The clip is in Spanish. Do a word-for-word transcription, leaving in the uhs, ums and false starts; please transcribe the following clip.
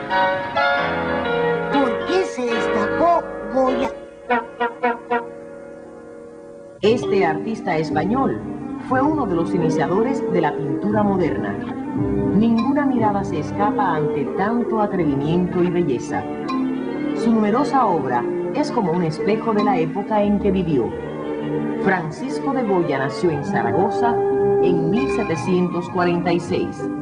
¿Por qué se destacó Goya? Este artista español fue uno de los iniciadores de la pintura moderna. Ninguna mirada se escapa ante tanto atrevimiento y belleza. Su numerosa obra es como un espejo de la época en que vivió. Francisco de Goya nació en Zaragoza en mil setecientos cuarenta y seis.